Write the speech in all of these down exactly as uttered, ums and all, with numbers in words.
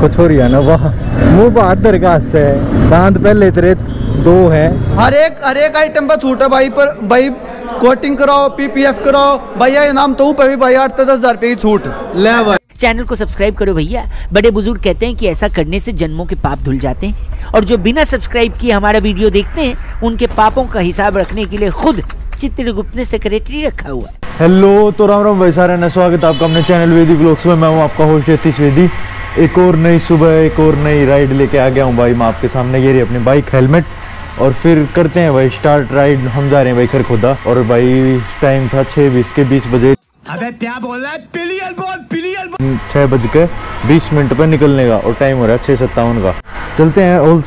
कुछ हो रही है ना, वाह मुँह बहादुर का से दांत पहले तेरे दो हैं। हर एक हर एक आइटम पर छूट है भाई, पर भाई कोटिंग कराओ, पीपीएफ कराओ भैया, ये नाम तो पे भी भाई आठ से दस हजार रुपये की छूट ले भाई। चैनल को सब्सक्राइब करो भैया, बड़े बुजुर्ग कहते हैं कि ऐसा करने से जन्मों के पाप धुल जाते हैं, और जो बिना सब्सक्राइब किए हमारा वीडियो देखते हैं उनके पापों का हिसाब रखने के लिए खुद चित्रगुप्त ने सेक्रेटरी रखा हुआ है। हेलो तो राम राम भाई सारे ने, स्वागत है आपका अपने चैनल वेदी व्लॉग्स में। मैं हूं आपका होस्ट यतीश वेदी। एक और नई सुबह, एक और नई राइड लेके आ गया हूं भाई मैं आपके सामने। ये रही अपनी बाइक, हेलमेट, और फिर करते हैं भाई स्टार्ट राइड। हम जा रहे हैं भाई खरखोदा, और भाई टाइम था छः बीस के बीस बजे। अबे क्या बोल रहा है, पिलियल बोल पिलियल बोल। छः बज के बीस मिनट पे निकलने का, और टाइम हो रहा है छः सत्तावन का। चलते हैं ऑल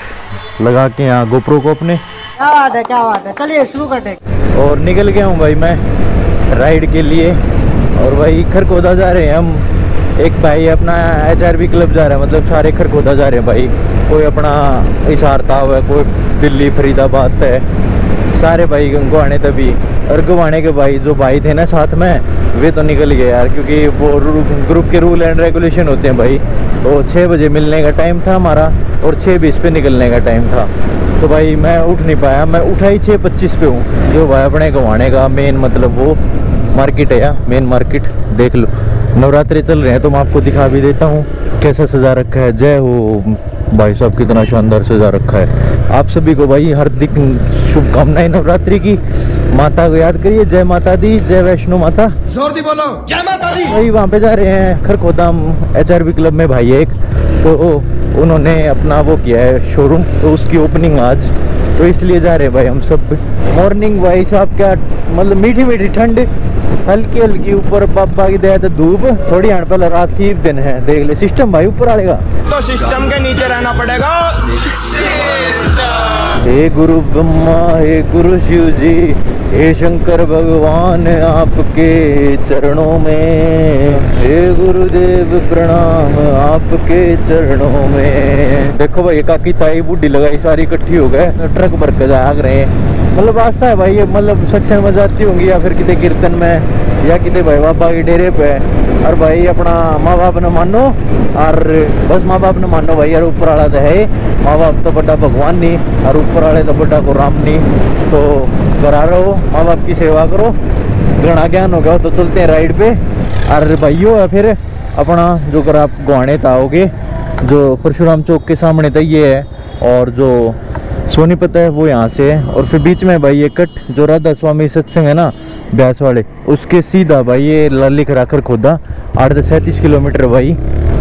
सेट लगा के यहाँ गोप्रो को अपने। क्या बात है, क्या बात है, चलिए शुरू करते। और निकल गया हूँ भाई मैं राइड के लिए, और भाई खरखोदा जा रहे हैं हम। एक भाई अपना एच आर बी क्लब जा रहा है, मतलब सारे खरखोदा जा रहे हैं भाई। कोई अपना हिसार ताव है, कोई दिल्ली फरीदाबाद है, सारे भाई गुवाने तभी। और गुवाने के भाई जो भाई थे ना साथ में, वे तो निकल गए यार, क्योंकि वो ग्रुप के रूल एंड रेगुलेशन होते हैं भाई। तो छः बजे मिलने का टाइम था हमारा, और छः बीस पे निकलने का टाइम था। तो भाई मैं उठ नहीं पाया, मैं उठा ही छः पच्चीस पे हूँ। जो भाई अपने गुवाने का मेन मतलब वो मार्केट है या मेन मार्केट, देख लो नवरात्रि चल रहे हैं तो मैं आपको दिखा भी देता हूँ कैसा सजा रखा है। जय हो भाई साहब, कितना शानदार सजा रखा है। आप सभी को भाई हार्दिक शुभकामनाएं नवरात्रि की। माता को याद करिए, जय माता दी, जय वैष्णो माता, जोर दी बोलो जय माता दी। भाई वहाँ पे जा रहे हैं Kharkhoda H R B club में भाई एक, तो उन्होंने अपना वो किया है शोरूम, तो उसकी ओपनिंग आज, तो इसलिए जा रहे हैं भाई हम सब। मॉर्निंग भाई साहब क्या मतलब मीठी मीठी ठंड, हल्की हल्की ऊपर पापा की दया तो धूप, थोड़ी हण पहले रात ही दिन है। देख ले सिस्टम भाई ऊपर आएगा, तो सिस्टम के नीचे रहना पड़ेगा। हे गुरु ब्रह्मा, हे गुरु शिव जी, हे शंकर भगवान आपके चरणों में, हे गुरुदेव प्रणाम आपके चरणों में। देखो भाई काकी ताई बूढ़ी लगाई सारी इकट्ठी हो गए, ट्रक भर के जाग रहे हैं। मतलब वास्ता है भाई ये, मतलब सत्संग में जाती होंगी या फिर कितने कीर्तन में या कितने भाई बाबा के डेरे पे। और भाई अपना माँ बाप न मानो, और बस माँ बाप न मानो भाई, यार ऊपर वाला तो है, माँ बाप तो बड़ा भगवान नहीं, और ऊपर वाले तो बड़ा को राम नहीं। तो करा रहो, माँ बाप की सेवा करो, घना ज्ञान हो गया। तो चलते हैं राइड पे। और भाइयों है फिर अपना जो कर आप गुवाने आओगे, जो परशुराम चौक के सामने तो ये है, और जो सोनीपत है वो यहाँ से है। और फिर बीच में भाई ये कट जो राधा स्वामी सत्संग है ना ब्यास वाले, उसके सीधा भाई ये लिख रहा खरखोदा, आठ से सैंतीस किलोमीटर भाई।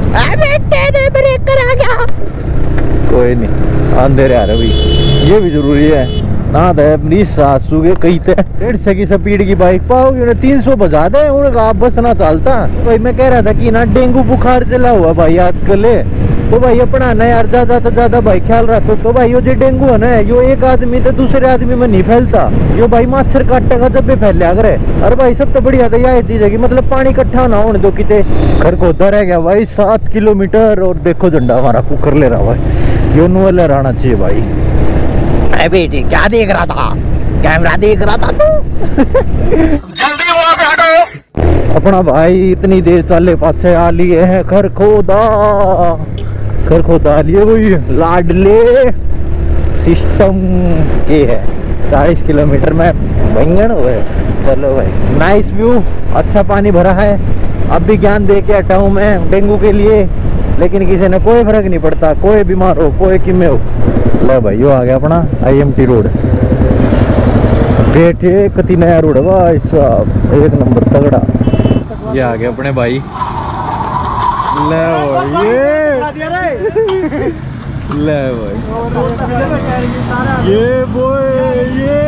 कोई नहीं अंधेरे आ रहे भाई, ये भी जरूरी है ना। तो सासू के कई थे डेढ़ सौ की स्पीड की बाइक पाओगे, उन्हें तीन सौ बजा दे, उनका आप बस ना चलता भाई। मैं कह रहा था कि ना डेंगू बुखार चला हुआ भाई आजकल, तो भाई अपना ना यार ज्यादा तो ज्यादा भाई ख्याल रखो। तो भाई यो जो डेंगू है ना, यो एक आदमी तो दूसरे आदमी में नहीं फैलता, यो भाई मच्छर काटेगा जब भी फैल लिया करे। अरे भाई सब तो बढ़िया था यह चीज है कि मतलब पानी इकट्ठा ना होने दो किते। खरखोदा रह गया भाई सात किलोमीटर, और देखो झंडा हमारा कुकर ले रहा भाई, यो नुआ लहराना चाहिए भाई। अरे बेटी क्या देख रहा था, कैमरा देख रहा था तू। जल्दी वहां से हटो। अपना भाई इतनी देर चाले पाछे आ लिए हैं खरखोदा, खरखोदा लिए वही लाडले सिस्टम के है। चालीस किलोमीटर में बैंगन हो गए। चलो भाई नाइस व्यू, अच्छा पानी भरा है। अब भी ज्ञान दे के हटा हूँ मैं डेंगू के लिए, लेकिन किसी ने कोई फर्क नहीं पड़ता, कोई बीमार हो कोई किमे हो। ले भाई यो आ गया अपना आई एम टी रोड, बैठे कति नया रोड है भाई साहब, एक नंबर तगड़ा। ये आ गया अपने भाई, ले भाई ये ले भाई ये बोए ये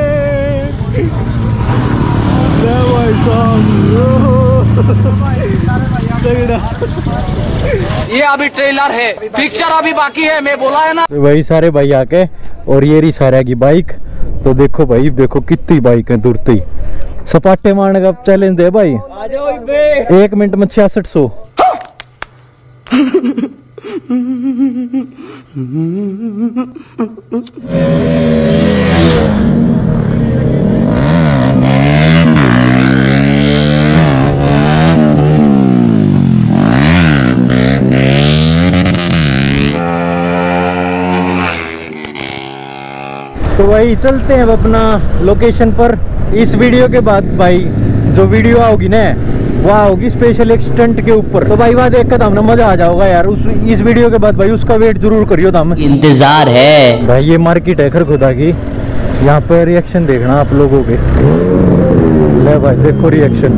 ले भाई साहब तगड़ा। ये अभी ट्रेलर है, पिक्चर अभी बाकी है, मैं बोला है ना। तो भाई सारे भाई आके, और ये रही सारे की बाइक। तो देखो भाई देखो कितनी बाइक है दूरती, सपाटे मारने का चैलेंज है भाई। एक मिनट में छियासठ सौ भाई चलते हैं अब अपना लोकेशन पर। इस वीडियो के बाद भाई जो वीडियो आओगी ना वहाँ होगी स्पेशल एक स्टंट के ऊपर, तो भाई वहाँ देख कर हमने मजा आ जाओगा यार। उस इस वीडियो के बाद भाई उसका वेट जरूर करियो हम, इंतजार है भाई। ये मार्केट है खरखोदा की, यहाँ पर रिएक्शन देखना आप लोगों के। ले भाई देखो रिएक्शन,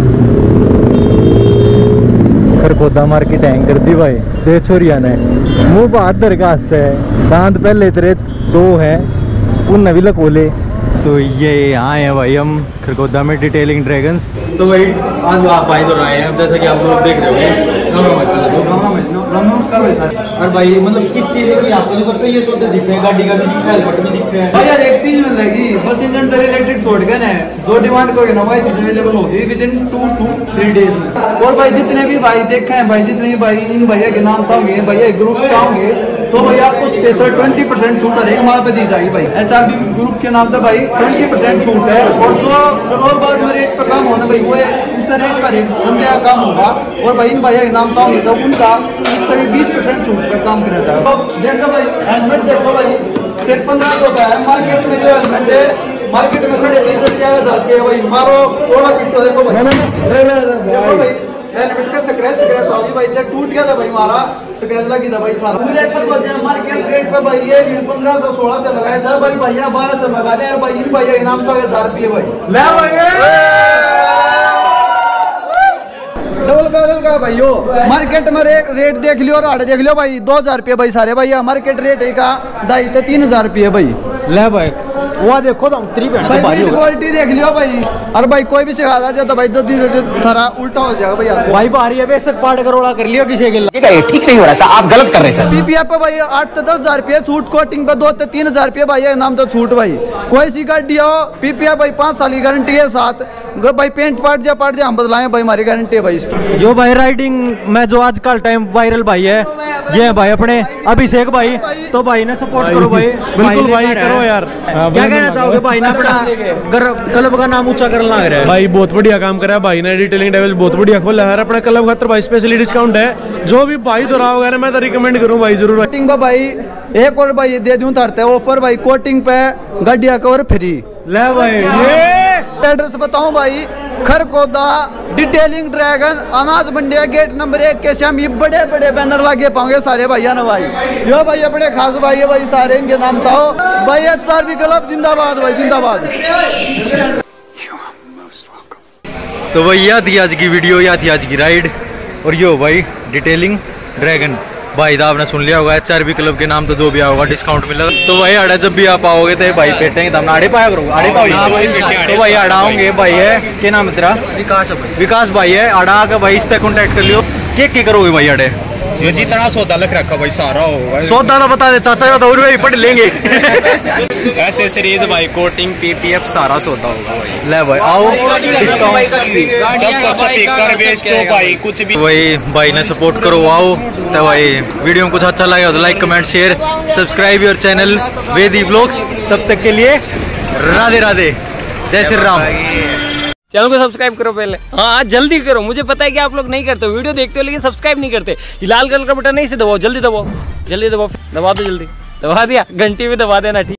खरखोदा मार्केट हैंग कर दी भाई। दे छोरिया ने मुँह बहादुर का से दांत पहले तेरे दो हैं उन भी लकोले। तो ये यहाँ है भाई हम खरगोदा में डिटेलिंग ड्रैगन्स। तो भाई आज आप भाई तो आए हैं जैसा कि आप लोग देख रहे हो। और भाई मतलब किस चीज़ की आप लोग करते ये सोते दिख रहे हैं, गाड़ी का भी दिख रहा है, हेलमेट भी दिख रहा है भाई यार। एक चीज में लगी बस इंजन से रिलेटेड छोड़ के ना दो डिमांड करोगे ना भाई चीज अवेलेबल होगी within two two three days में। और भाई जितने भी भाई देखे हैं भाई, जितने भी भाई इन भैया के नाम थाओगे भैया ग्रुप का होंगे तो भाई आपको स्पेशल ट्वेंटी परसेंट छूट हर एक माल पे दी जाएगी भाई। एच आर बी ग्रुप के नाम से भाई ट्वेंटी परसेंट छूट है। और जो और बाद में रेट पर कम होना भाई वो उस रेट पर एक बंदे का काम होगा। और भाई इन भैया के नाम का होंगे तो उनका उस पर बीस परसेंट छूट पर काम करा जाएगा। तो देखो भाई हेलमेट देखो भाई सिर्फ पंद्रह सौ का है। मार्केट में जो हेलमेट है मार्केट में साढ़े तीन से चार हजार रुपये भाई। मारो थोड़ा पिट्टो देखो भाई, देखो भाई हेलमेट का स्क्रैच स्क्रैच होगी भाई। जब टूट गया था भाई हमारा स्क्रैच लगी था भाई था पूरे मार्केट रेट पे भाई। ये पंद्रह सौ सोलह से लगाया था भाई, भैया बारह से लगा दे भाई। इन भैया इनाम तो हजार रुपये भाई ले डबल बैरल का भाइयों। मार्केट में रे, रेट देख लियो और आड़े देख लियो भाई। दो हजार रुपये भाई सारे भैया। मार्केट रेट है का ढाई से तीन हजार रुपये भाई। ले भाई वो देखो तो त्री क्वालिटी देख लियो भाई। और भाई कोई भी सिखा दे तो भाई जल्दी थोड़ा उल्टा हो जाएगा भैया। भाई बाहरी है बेशक पार्ट करोड़ा कर लियो किसी के ठीक नहीं हो रहा, आप गलत कर रहे हैं सर। पीपीएफ पे भाई आठ से दस हजार रुपये छूट, कोटिंग पे दो से तीन हजार रुपये भाई नाम तो छूट भाई। कोई सी गाड़ी हो पीपीएफ भाई पाँच साल की गारंटी है साथ भाई। पेंट पार्ट जा पार्ट जा हम बदलाए भाई, हमारी गारंटी है भाई इसकी। जो भाई राइडिंग में जो आजकल टाइम वायरल भाई है ये है भाई अपने अभिषेक भाई। तो भाई ने सपोर्ट करो भाई, बिल्कुल भाई करो यार। क्या कहना चाहोगे भाई ने अपना क्लब का नाम ऊंचा करना लग रहा है भाई? बहुत बढ़िया काम करा है भाई ने, डिटेलिंग डेवल बहुत बढ़िया खोला है अपने क्लब खातर भाई। स्पेशली डिस्काउंट है, जो भी भाई तो रहा होगा ना मैं तो रिकमेंड करूं भाई जरूर। कोटिंग पे भाई एक और भाई दे दूं तरते ऑफर भाई। कोटिंग पे गाड़िया कवर फ्री ले भाई। ये एड्रेस बताऊं भाई खरगोदा डिटेलिंग ड्रैगन अनाज मंडिया गेट नंबर एक के श्याम। ये बड़े बड़े बैनर लगे पाओगे सारे भैया ना भाई। यो भाई अपने खास भाई है भाई सारे, इनके नाम था भाई। एच आर बी क्लब जिंदाबाद भाई जिंदाबाद। तो भाई यह थी आज की वीडियो, यह थी आज की राइड। और यो भाई डिटेलिंग ड्रैगन भाई था आपने सुन लिया होगा। एच आर बी क्लब के नाम तो जो भी होगा डिस्काउंट मिलेगा। तो भाई आड़ा जब भी आप आओगे तो भाई पेटेंगे तो आड़े पाया करो आड़े पाओ। तो भाई आड़ा होंगे भाई है क्या नाम है तेरा? विकास भाई। विकास भाई है आड़ा आकर भाई इससे कॉन्टेक्ट कर लियो। क्या क्या करोगे भाई आड़े? जो जितना सौदा लग रखा भाई सारा होगा। सौदा तो बता दे चाचा तो और पढ़ लेंगे। ऐसे सीरीज भाई कोटिंग पीपीएफ सारा सौदा होगा भाई। ले भाई आओ डिस्काउंट भाई कुछ भी भाई भाई ने सपोर्ट करो आओ। तो भाई वीडियो में कुछ अच्छा लगा तो like comment share subscribe your channel Vedi vlogs. तब तक के लिए राधे राधे, जय श्री राम। चैनल को सब्सक्राइब करो पहले, हाँ जल्दी करो। मुझे पता है कि आप लोग नहीं करते, वीडियो देखते हो लेकिन सब्सक्राइब नहीं करते। लाल कलर का बटन नहीं से दबाओ, जल्दी दबाओ जल्दी दबाओ दबा दो जल्दी दबा दिया, घंटी भी दबा देना ठीक।